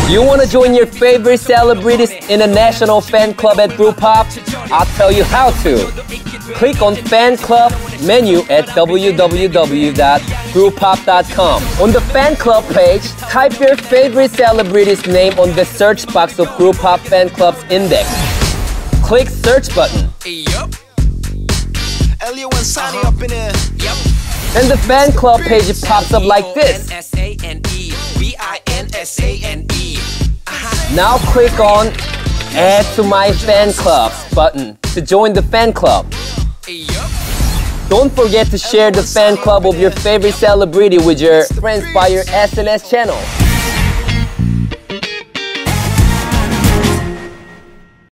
You want to join your favorite celebrities in a national fan club at GURUPOP? I'll tell you how to. Click on Fan Club menu at www.gurupop.com. On the Fan Club page, type your favorite celebrity's name on the search box of GURUPOP Fan Club's index. Click Search button. And the fan club page pops up like this. Now click on Add to my fan club button to join the fan club. Don't forget to share the fan club of your favorite celebrity with your friends by your SNS channel.